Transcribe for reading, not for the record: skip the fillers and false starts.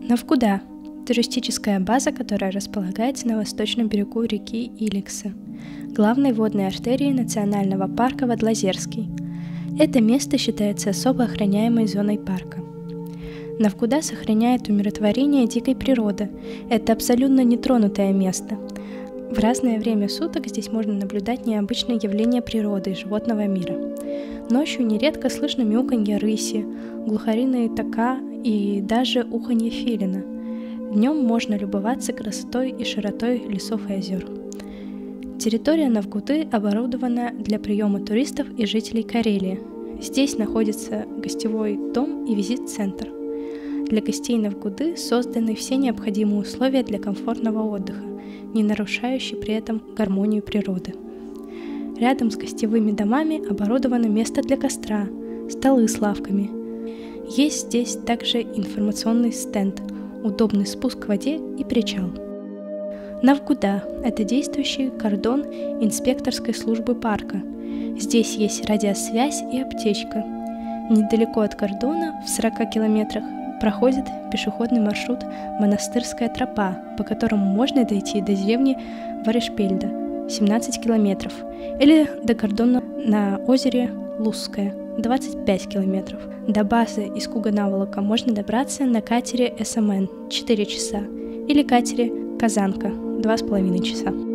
Навкуда – туристическая база, которая располагается на восточном берегу реки Иликса, главной водной артерии национального парка Вадлазерский. Это место считается особо охраняемой зоной парка. Навкуда сохраняет умиротворение дикой природы. Это абсолютно нетронутое место. В разное время суток здесь можно наблюдать необычные явления природы и животного мира. Ночью нередко слышно мяуканье рыси, глухариные тока и даже уханье филина. Днем можно любоваться красотой и широтой лесов и озер. Территория Навкуды оборудована для приема туристов и жителей Карелии. Здесь находится гостевой дом и визит-центр. Для гостей Навкуды созданы все необходимые условия для комфортного отдыха, не нарушающие при этом гармонию природы. Рядом с гостевыми домами оборудовано место для костра, столы с лавками. Есть здесь также информационный стенд, удобный спуск к воде и причал. Навкуда – это действующий кордон инспекторской службы парка. Здесь есть радиосвязь и аптечка. Недалеко от кордона, в 40 километрах, проходит пешеходный маршрут «Монастырская тропа», по которому можно дойти до деревни Варишпельда, 17 километров, или до кордона на озере Лузское, 25 километров. До базы из Куга-Наволока можно добраться на катере СМН 4 часа или катере Казанка 2,5 часа.